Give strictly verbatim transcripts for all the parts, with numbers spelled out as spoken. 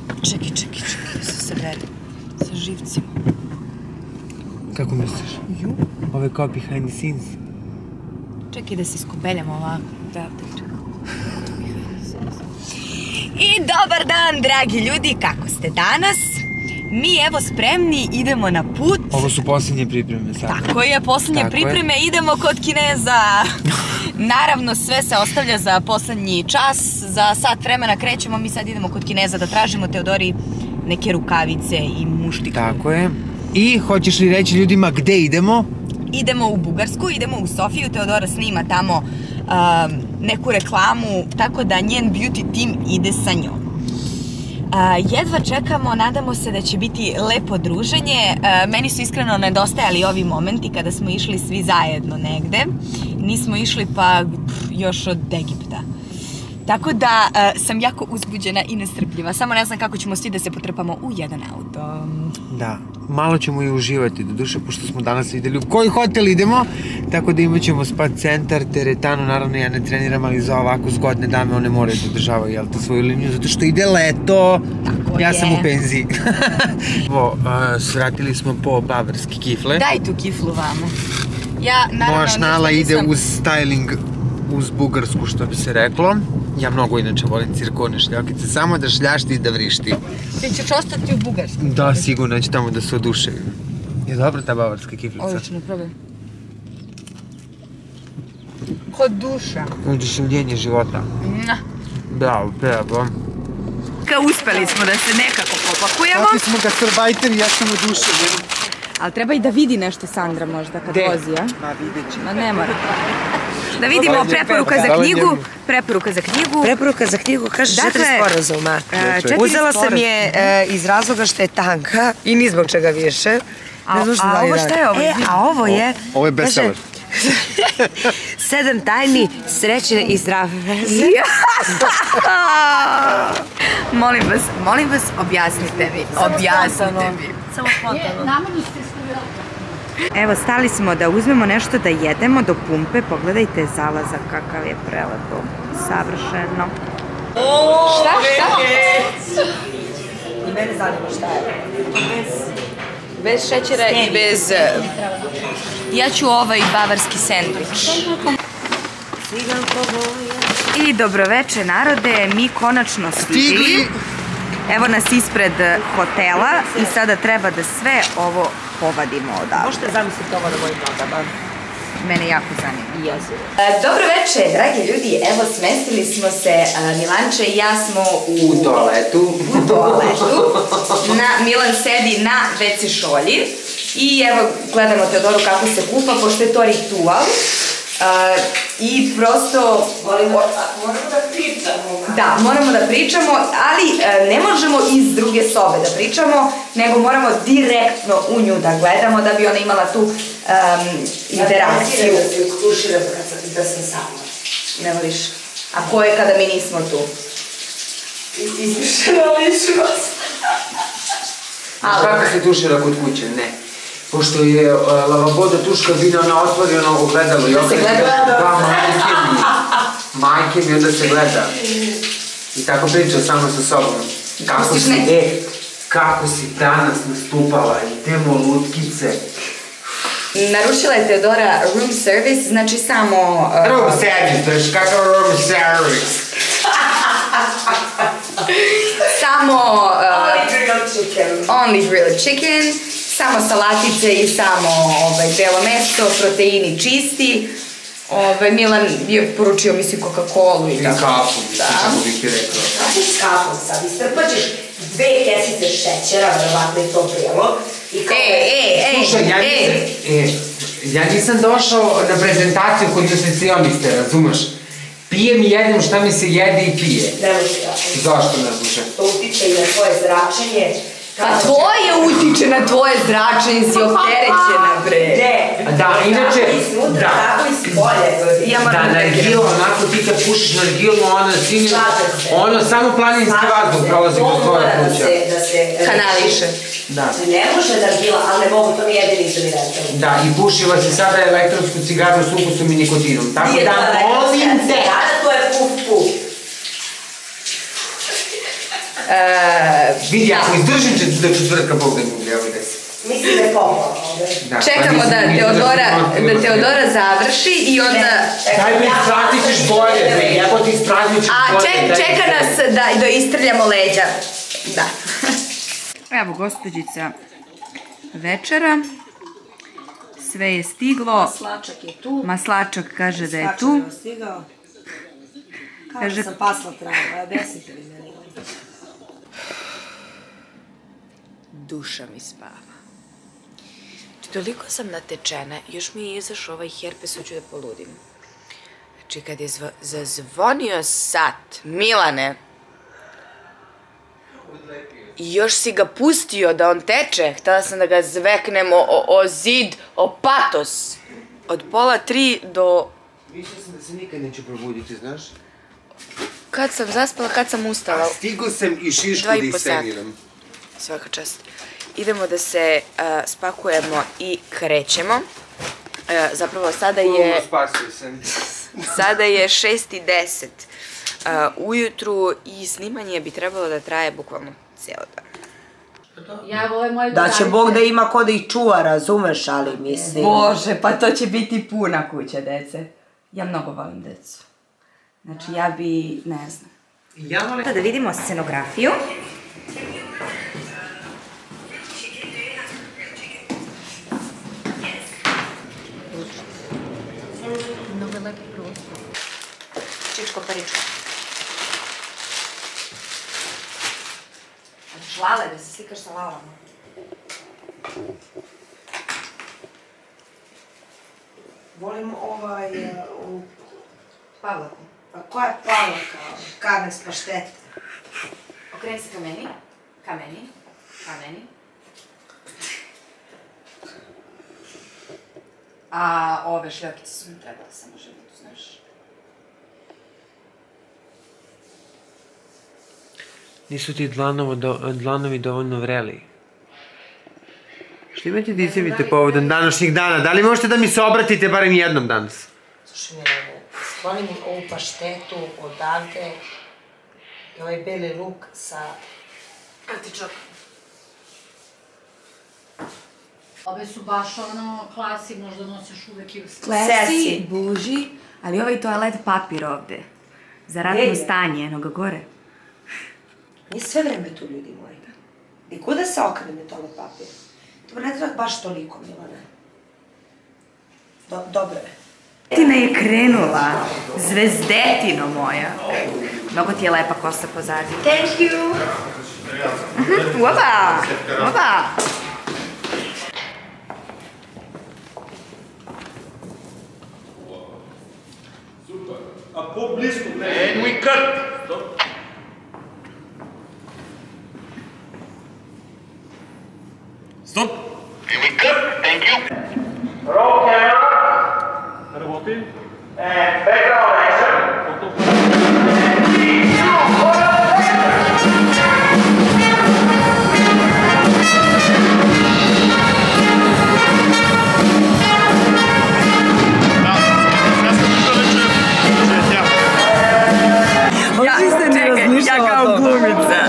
Čekaj, čekaj, čekaj, da se sabere sa živcima. Kako misliš? Ju? Ove kao behind the scenes. Čekaj da se iskobeljamo ovako. Da, da, I dobar dan, dragi ljudi, kako ste danas? Mi evo spremni, idemo na put. Ovo su posljednje pripreme sad. Tako je, posljednje pripreme, idemo kod Kineza. Naravno, sve se ostavlja za poslednji čas, za sat vremena krećemo, mi sad idemo kod Kineza da tražimo Teodori neke rukavice i muštiku. Tako je. I hoćeš li reći ljudima gde idemo? Idemo u Bugarsku, idemo u Sofiju, Teodora snima tamo neku reklamu, tako da njen beauty tim ide sa njom. Jedva čekamo, nadamo se da će biti lepo druženje. Meni su iskreno nedostajali ovi momenti kada smo išli svi zajedno negde. Nismo išli pa još od Egipta. Tako da sam jako uzbuđena i nestrpljiva. Samo ne znam kako ćemo svi da se potrpamo u jedan auto. Da, malo ćemo i uživati do duše, pošto smo danas videli u koji hotel idemo. Tako da imat ćemo spa centar, teretanu, naravno ja ne treniram, ali za ovako zgodne dame one moraju da održavaju, jel te, svoju liniju, zato što ide leto. Tako je. Ja sam u penziji. Evo, svratili smo po bavarske kifle. Daj tu kiflu vamo. Ja, naravno, moja šnala ide uz styling, uz bugarsku, što bi se reklo. Ja mnogo inače volim cirkone šljakice, samo da šljašti i da vrišti. Ti ćeš ostati u Bugarsku? Da, sigurno će tamo da se oduševi. Je dobra ta bavarska kiflica? Odlično, probaj. Kod duša. Oduševljenje života. Bravo, bravo. Uspeli smo da se nekako popakujemo. Kakvi smo gastarbajteri, ja sam oduševljen. Ali treba i da vidi nešto Sandra možda kad vozi, a? Ma vidjet će. Ma ne mora. Da vidimo preporuka za knjigu. Preporuka za knjigu. Preporuka za knjigu, kaže četiri sporazuma. Uzela sam je iz razloga što je tanka i ni zbog čega više. A ovo šta je ovo? A ovo je... Ovo je bestseller. Sedam tajni srećne i zdrave veze. Molim vas, molim vas, objasnite mi. Objasnite mi. Samo spontano. Evo, stali smo da uzmemo nešto da jedemo do pumpe. Pogledajte zalazak kakav je prelepo. Savršeno. Šta, šta? I mene zanima šta je. Bez šećera i bez... Ja ću ovaj bavarski sendvič. I dobroveče narode, mi konačno stigli. Evo nas ispred hotela i sada treba da sve ovo povadimo odavde. Možete zamisliti ovo na mojim nogama. Mene jako zanima. Dobro večer, dragi ljudi. Evo, smestili smo se, Milanče i ja smo u toaletu. U toaletu. Milan sedi na ve ce šolji. I evo, gledamo Teodoru kako se kupa, pošto je to ritual. I prosto... Moramo da pričamo. Da, moramo da pričamo, ali ne možemo iz druge sobe da pričamo, nego moramo direktno u nju da gledamo, da bi ona imala tu interakciju. Ja da se ukruširam da sam sama. Ne voliš? A ko je kada mi nismo tu? Izmišljena ličnost. Kako se tušira kod kuće? Ne. Pošto je lavabo da tuška bina ona otvori ono ogledalo i opet gleda. Da, majke mi. Majke mi onda se gleda. I tako priča samo sa sobom. Kako si, e, kako si danas nastupala, idemo lutkice. Naručila je Teodora room service, znači samo... Room service, znaš kakav room service? Samo... Only grilled chicken. Only grilled chicken. Samo salatice i samo belo meso, proteini čisti. Milan je poručio, mislim, Coca-Cola i tako. I kafu, kako bih ti rekao. Kako s kafom sad? Istrpaćeš dve kesice šećera, verovatno i to prijelo. E, e, e, Slušaj, ja nisam došao na prezentaciju kod nutricioniste, razumeš? Pijem i jedem šta mi se jede i pije. Nemoj se ja. Zašto ne slušaj? To utiče i na tvoje zračenje. Pa tvoje utiče na tvoje zračenje, si opterećena, bre. Ne. Da, inače... Tako i snutra, tako i s polje. Da, nargilo, onako ti kad pušiš nargilo, ono sinje... Ono, samo planinski vazduh prolazi kroz tvoje kuće. Da se... Kanališe. Da. Ne može nargila, ali ne mogu, to mi jedini su mi rekao. Da, i pušila si sada elektronsku cigaru s ukusom i nikotinom. Tako da, molim te! Kada to je puf puf. Vidi, ako izdržim do četvrtka, Bog da mi uljeva desi. Mislim da je popala. Čekamo da Teodora završi i onda... Daj mi ispratit ćeš bolje, evo ti ispratit ćeš bolje. A čeka nas da istrljamo leđa. Da. Evo gospođica večera. Sve je stiglo. Maslačak je tu. Maslačak kaže da je tu. Maslačak je stigao. Kao da sam pasla travu, desite li meni. Duša mi spava. Toliko sam natečena, još mi je izašao ovaj herpes, hoću da poludim. Znači, kad je zazvonio sat, Milane, i još si ga pustio da on teče, htela sam da ga zveknem o zid, o patos. Od pola tri do... Mislila sam da se nikad neću probuditi, znaš? Kad sam zaspala, kad sam ustala? Stigo sam i šišku da isceniram. Svaka čast. Idemo da se spakujemo i krećemo. Zapravo sada je... Spasio sam. Sada je šest i deset ujutru i snimanje bi trebalo da traje bukvalno cijelo dan. Da će Bog da ima ko da ih čuva, razumeš, ali mislim... Bože, pa to će biti puna kuća, dece. Ja mnogo volim decu. Znači, ja bi... ne znam. Da vidimo scenografiju. Mnogo je lepo prostor. Čičko paričko. Lale, da se slikaš sa lalama. Volim ovaj... Pavlaku. Pa koja je pavlaka? Karne s paštete. Okreni se ka meni. Ka meni. Ka meni. A ove šljokice su mi trebale samo životu, znaš. Nisu ti dlanovi dovoljno vreli. Što imate da izjavite povodom današnjih dana? Da li možete da mi se obratite barem jednom danas? Slušaj mi, skloni mi ovu paštetu odavde i ovaj beli luk sa artičokom. Ove su baš ono klasi, možda nosiš uvek i u slici. Klasi, buži, ali ovaj toalet papir ovde. Za ratno stanje, eno ga gore. Nije sve vreme tu, ljudi moji. I kuda se okrene toalet papir? Dobro, ne treba baš toliko, Milane. Dobro je. Zvezdetina je krenula. Zvezdetino moja. Mnogo ti je lepa kosa pozadi. Thank you! Uopa! Uopa! A po blisku, ne? And we cut! Stop! And we cut, thank you! Roll camera! Работи! And background action! Ja kao glumica.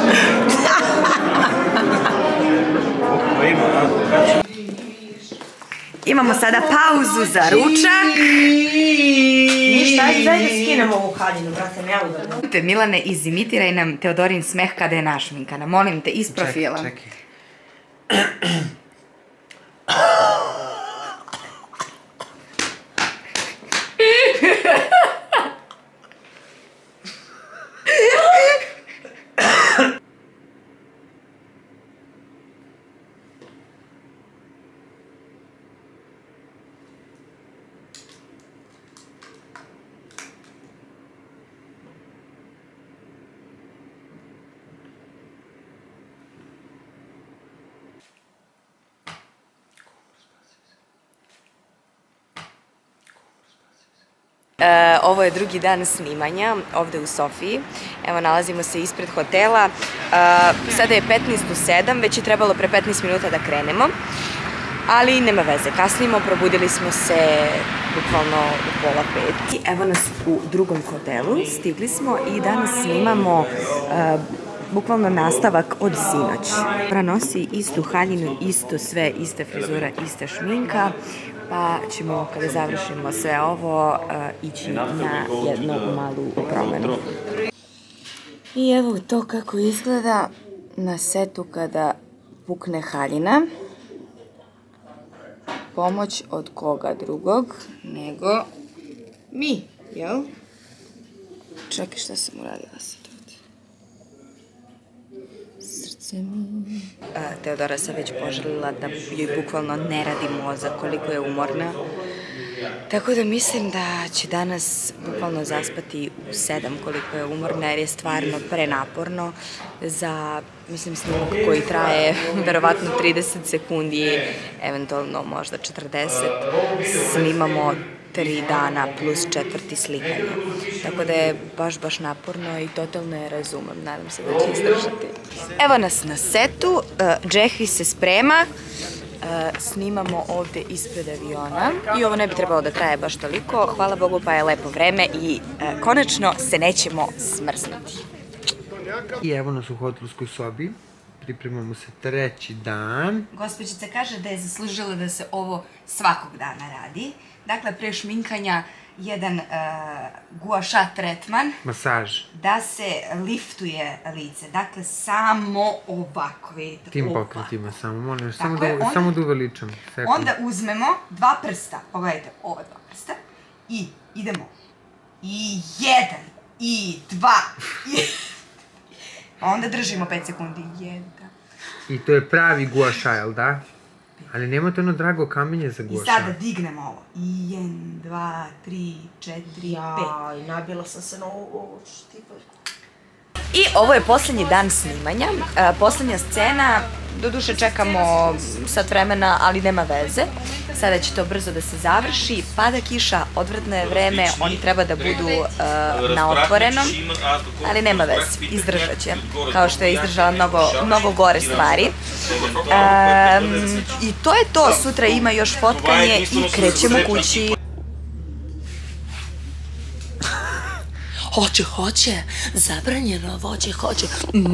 Imamo sada pauzu za ručak. Ništa, ajde daj da skinemo ovu haljinu, brate, ne udobno. Milane, izimitiraj nam Teodorin smeh kada je našminkana. Molim te, iz profila. Čekaj. Ovo je drugi dan snimanja ovde u Sofiji. Evo, nalazimo se ispred hotela. Sada je petnaest do sedam, već je trebalo pre petnaest minuta da krenemo. Ali nema veze, kasnimo, probudili smo se bukvalno u pola pet. Evo nas u drugom hotelu, stigli smo i danas snimamo bukvalno nastavak od sinoć. Ona nosi istu haljinu, isto sve, ista frizura, ista šminka, pa ćemo kada završimo sve ovo ići na jednu malu promenu. I evo to kako izgleda na setu kada pukne haljina. Pomoć od koga drugog nego mi, jel? Čekaj, šta sam uradila sad ovdje? Srce mi... Teodora se već poželila da joj bukvalno ne radi mozak koliko je umorna. Tako da mislim da će danas bukvalno zaspati u sedam koliko je umorna jer je stvarno prenaporno za, mislim, snimak koji traje verovatno trideset sekundi, eventualno možda četrdeset. Snimamo tri dana plus četvrti slikanje. Tako da je baš, baš naporno i totalno je razumem. Nadam se da će izdržati. Evo nas na setu. Jeffy se sprema. Snimamo ovde ispred aviona i ovo ne bi trebalo da traje baš toliko. Hvala Bogu pa je lepo vreme i konačno se nećemo smrznuti. I evo nas u hotelskoj sobi. Pripremamo se treći dan. Gospođica kaže da je zaslužila da se ovo svakog dana radi. Dakle, pre šminkanja jedan guaša tretman. Masaž. Da se liftuje lice. Dakle, samo ovako, vidite. Tim pokretima samo, molim, samo da uveličam. Onda uzmemo dva prsta, pogledajte, ova dva prsta, i idemo. I jedan, i dva, i... Onda držimo pet sekundi, jedan. I to je pravi guaša, jel da? Ali nemate ono drago kamenje za guaša. I sada dignemo ovo. I jedan, dva, tri, četiri, pet. Jaj, nabila sam se na ovo štipaljku. I ovo je poslednji dan snimanja. Poslednja scena, doduše čekamo sat vremena, ali nema veze. Sada će to brzo da se završi. Pada kiša, odvratno je vreme, oni treba da budu na otvorenom, ali nema veze, izdržat će. Kao što je izdržala mnogo gore stvari. I to je to, sutra ima još fotkanje i krećemo kući. Hoće, hoće, zabranjeno voće, hoće.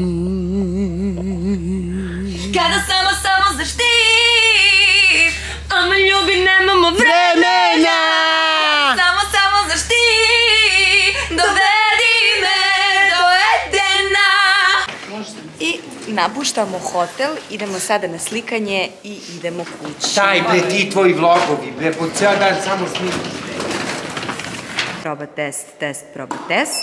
Kada samo, samo zašti, a me ljubi, nemamo vremena. Samo, samo zašti, dovedi me do Edena. I napuštamo hotel, idemo sada na slikanje i idemo kući. Taj bre, ti tvoji vlogovi, bre, po cijel dan samo snimiš. Proba test, test, proba test.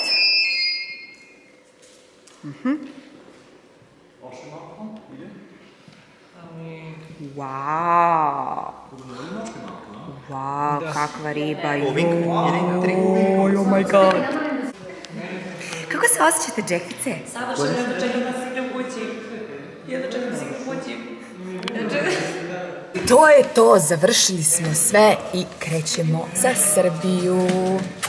Wow. Wow, kakva riba. Oh my god. Kako se osjećate, Jeffice? Savršeno, jedno čekam da stignem kući. Jedno čekam da stignem kući. To je to, završili smo sve i krećemo za Srbiju.